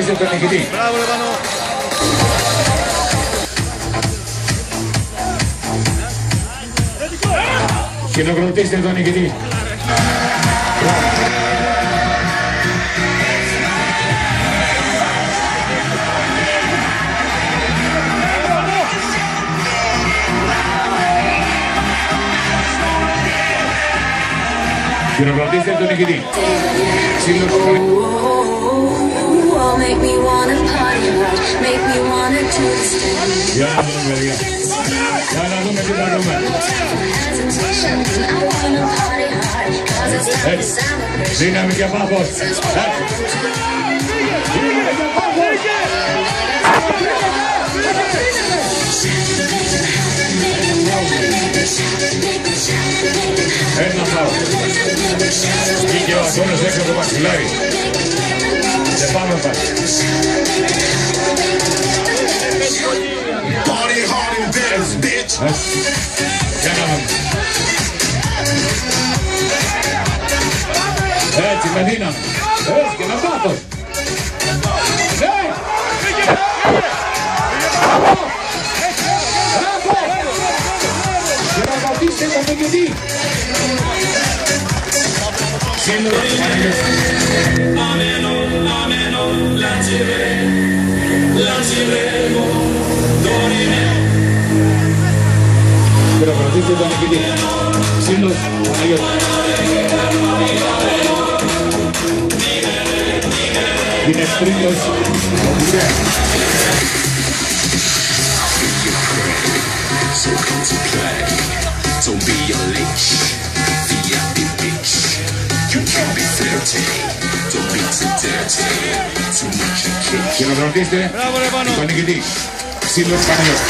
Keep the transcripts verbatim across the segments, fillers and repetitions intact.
Χειροκροτήστε τον νικητή. Μπράβο, Λεβανό. Χειροκροτήστε τον νικητή. Χειροκροτήστε τον νικητή. Για να δούμε, παιδιά. Για να δούμε τι θα δούμε. Έτσι. Δύναμη και πάθος. Δύναμη και πάθος. Ένα φάουλ. Βγήκε ο αγώνας έξω από το μαξιλάρι. Και πάμε πάλι. Για να δούμε. Έτσι με δύναμη. Έτσι και με πάθος. Χειροκροτήστε τον νικητή. Χειροκροτήστε τον νικητή. Σύλλος Παναγιώτης. Είναι τρίτος. So come to play, don't be a leech, be a big bitch. You can be flirty, don't be too dirty, too much you kick. Χειροκροτήστε τον νικητή. Σύλλος Παναγιώτης.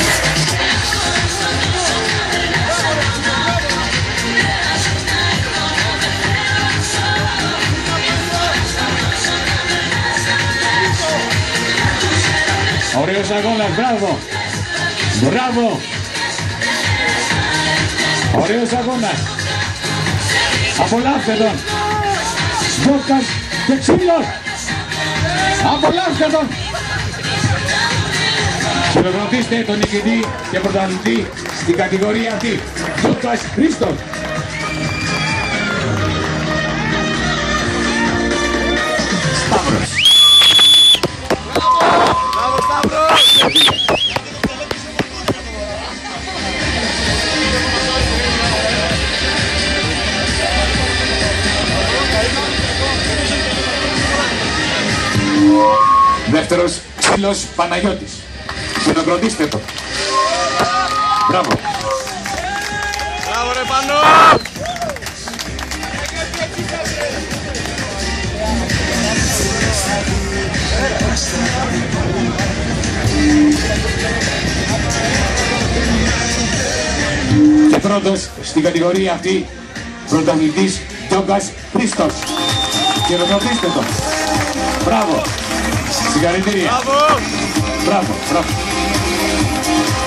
Ωραίος αγώνας, μπράβο! Μπράβο! Ωραίος αγώνας! Απολαύστε τον! Μπόκας και ξύλος! Απολαύστε τον! Χειροκροτήστε τον νικητή και πρωταθλητή στην κατηγορία αυτή. Μπόκας Χρήστος! Σταύρος! Μπράβο, Σταύρος! Δεύτερος, Σύλλος Παναγιώτης. Χειροκροτήστε το. Μπράβο. Μπράβο, ρε Πανώ! Και πρώτος στην κατηγορία αυτή, πρωταθλητής Γιώργας Χρήστος. Χειροκροτήστε το. Μπράβο. Συγχαρητήρια. Μπράβο! Μπράβο, μπράβο.